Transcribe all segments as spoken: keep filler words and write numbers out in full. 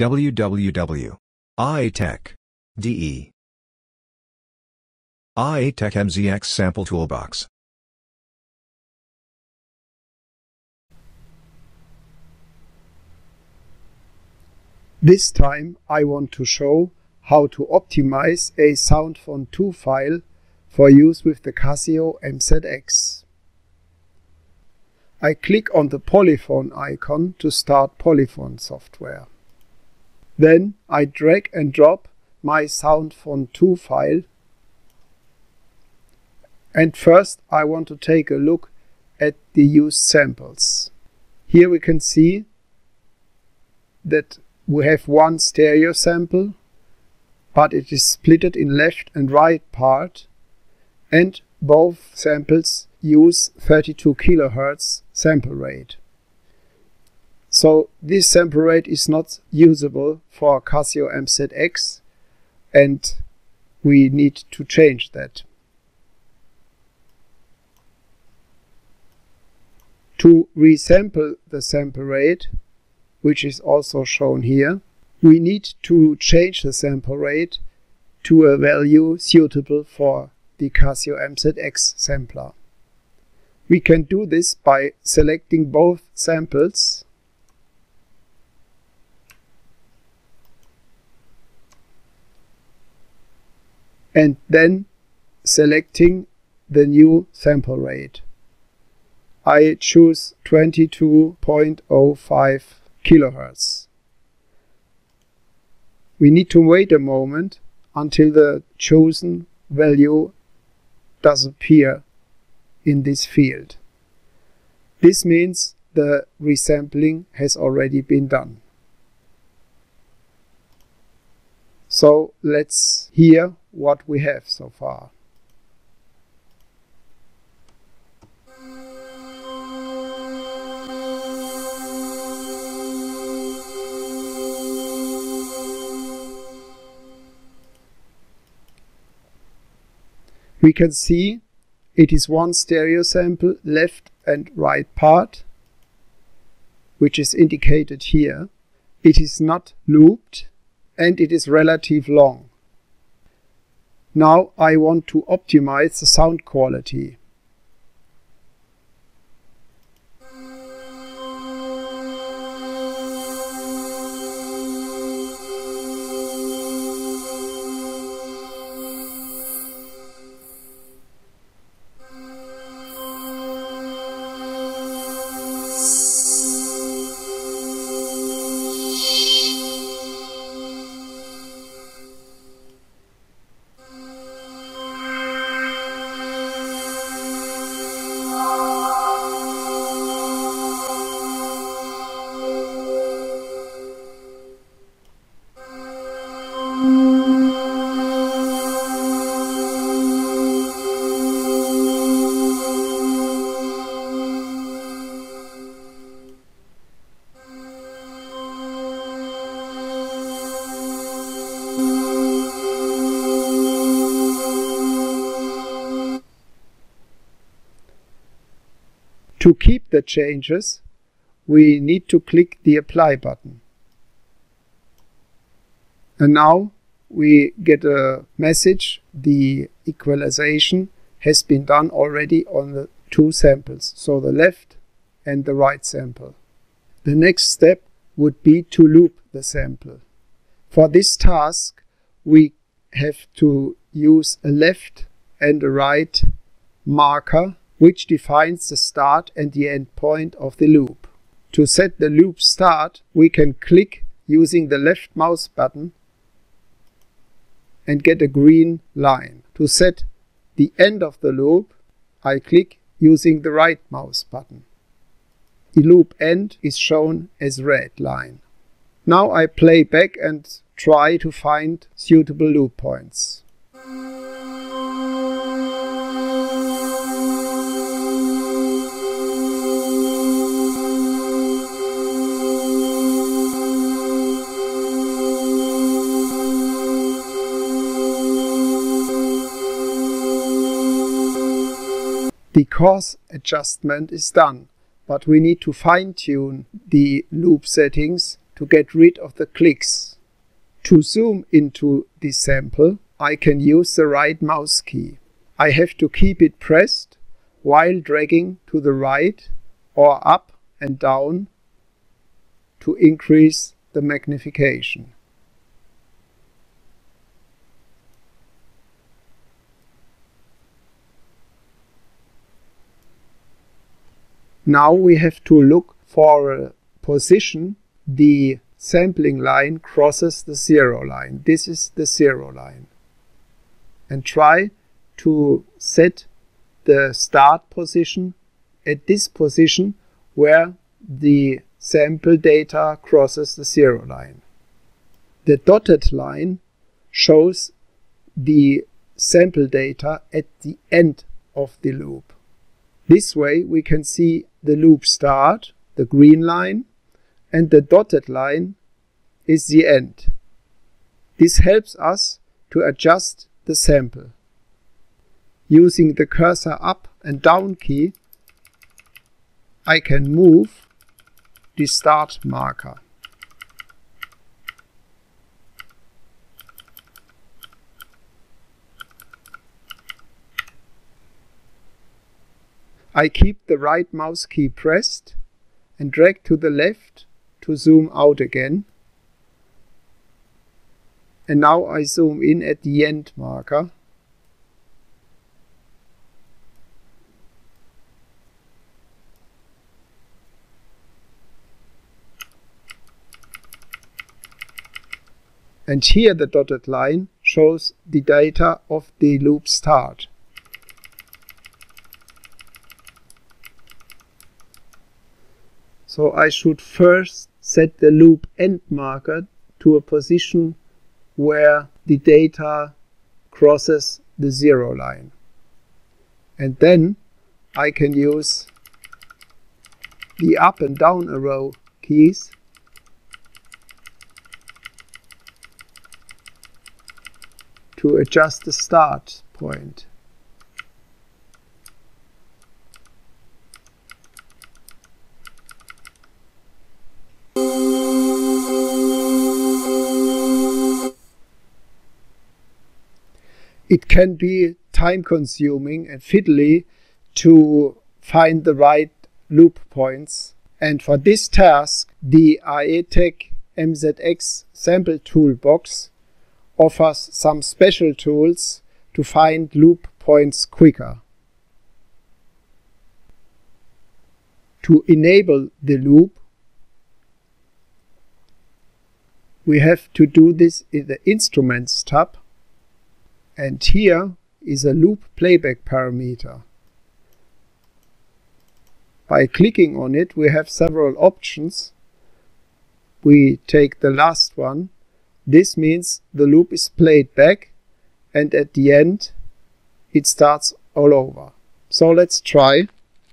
w w w dot i A Tech dot d e I A Tech M Z X Sample Toolbox. This time I want to show how to optimize a SoundFont two file for use with the Casio M Z X. I click on the Polyphone icon to start Polyphone software. Then I drag and drop my SoundFont two file, and first I want to take a look at the used samples. Here we can see that we have one stereo sample, but it is splitted in left and right part, and both samples use thirty-two kilohertz sample rate. So this sample rate is not usable for Casio M Z X, and we need to change that. To resample the sample rate, which is also shown here, we need to change the sample rate to a value suitable for the Casio M Z X sampler. We can do this by selecting both samples and then selecting the new sample rate. I choose twenty-two point zero five kilohertz. We need to wait a moment until the chosen value does appear in this field. This means the resampling has already been done. So let's hear what we have so far. We can see it is one stereo sample, left and right part, which is indicated here. It is not looped and it is relatively long. Now I want to optimize the sound quality. To keep the changes, we need to click the Apply button. And now we get a message: the equalization has been done already on the two samples, so the left and the right sample. The next step would be to loop the sample. For this task, we have to use a left and a right marker, which defines the start and the end point of the loop. To set the loop start, we can click using the left mouse button and get a green line. To set the end of the loop, I click using the right mouse button. The loop end is shown as red line. Now I play back and try to find suitable loop points. The coarse adjustment is done, but we need to fine-tune the loop settings to get rid of the clicks. To zoom into this sample, I can use the right mouse key. I have to keep it pressed while dragging to the right or up and down to increase the magnification. Now we have to look for a position the sampling line crosses the zero line. This is the zero line. And try to set the start position at this position where the sample data crosses the zero line. The dotted line shows the sample data at the end of the loop. This way we can see the loop start, the green line, and the dotted line is the end. This helps us to adjust the sample. Using the cursor up and down key, I can move the start marker. I keep the right mouse key pressed and drag to the left to zoom out again. And now I zoom in at the end marker. And here the dotted line shows the data of the loop start. So I should first set the loop end marker to a position where the data crosses the zero line. And then I can use the up and down arrow keys to adjust the start point. It can be time-consuming and fiddly to find the right loop points, and for this task the AETEC M Z X sample toolbox offers some special tools to find loop points quicker. To enable the loop, we have to do this in the Instruments tab. And here is a loop playback parameter. By clicking on it, we have several options. We take the last one. This means the loop is played back, and at the end it starts all over. So let's try.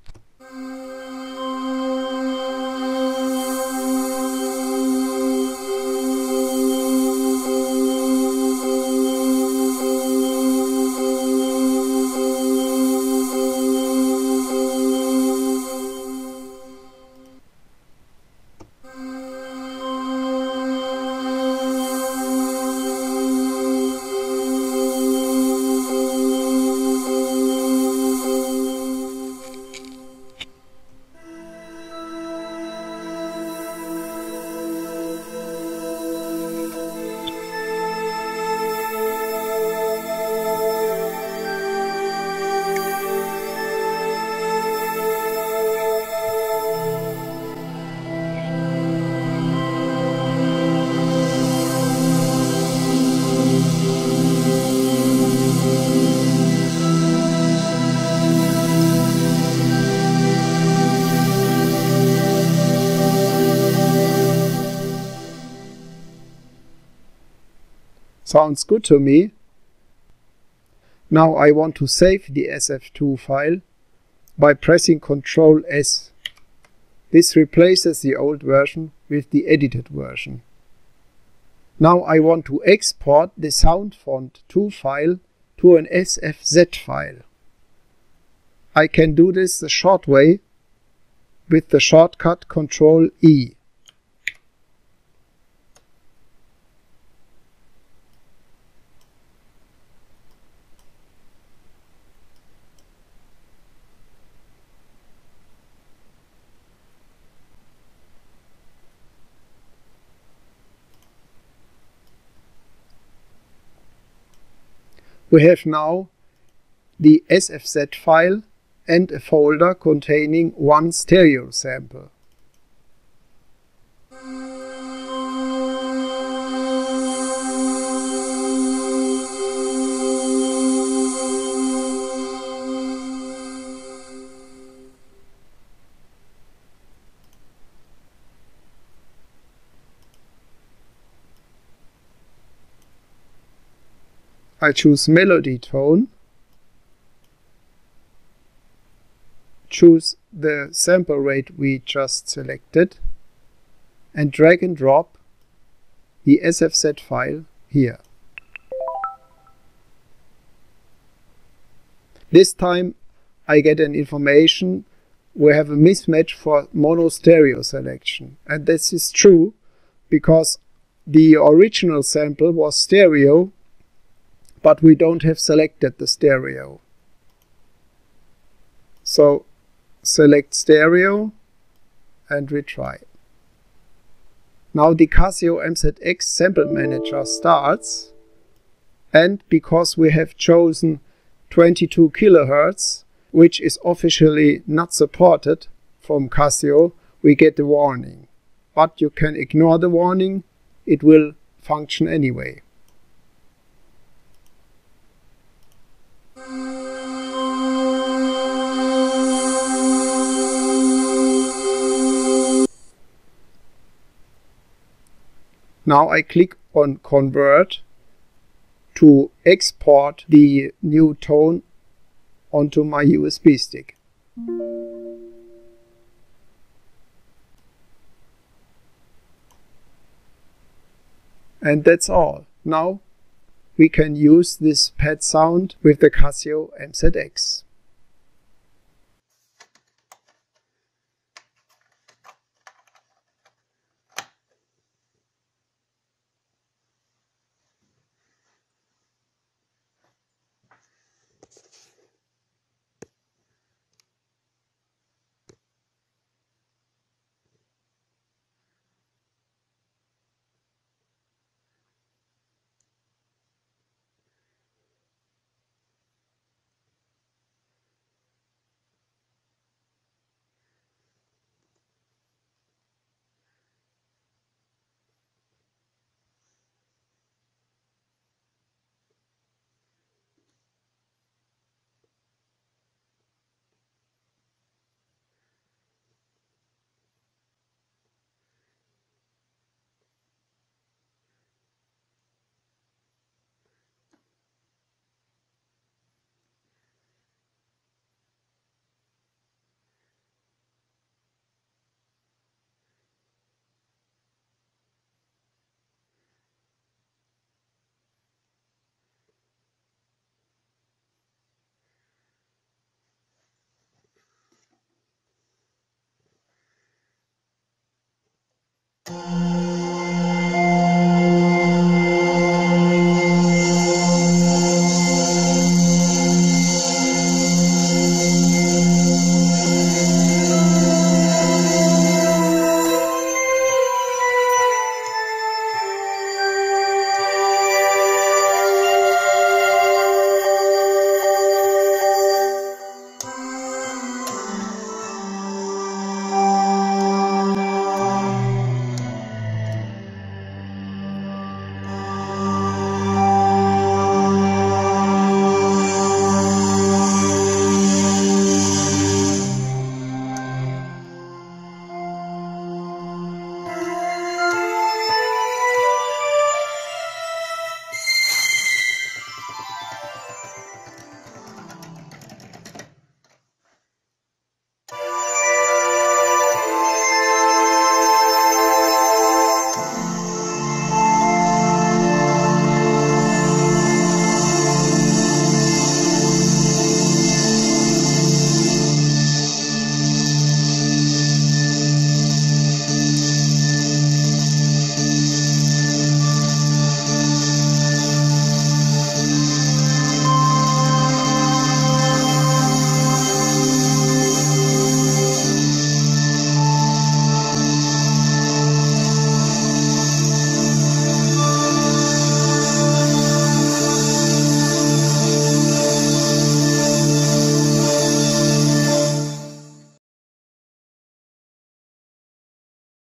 Sounds good to me. Now I want to save the S F two file by pressing control S. This replaces the old version with the edited version. Now I want to export the SoundFont two file to an S F Z file. I can do this the short way with the shortcut control E. we have now the S F Z file and a folder containing one stereo sample. I choose melody tone, choose the sample rate we just selected, and drag and drop the S F Z file here. This time I get an information we have a mismatch for mono stereo selection, and this is true because the original sample was stereo, but we don't have selected the stereo. So select stereo and retry. Now the Casio M Z X sample manager starts, and because we have chosen twenty-two kilohertz, which is officially not supported from Casio, we get a warning. But you can ignore the warning, it will function anyway. Now I click on Convert to export the new tone onto my U S B stick. And that's all. Now we can use this pad sound with the Casio M Z X.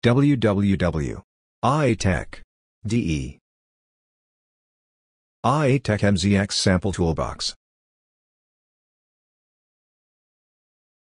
www. iTech. D E. iTech M Z X Sample Toolbox.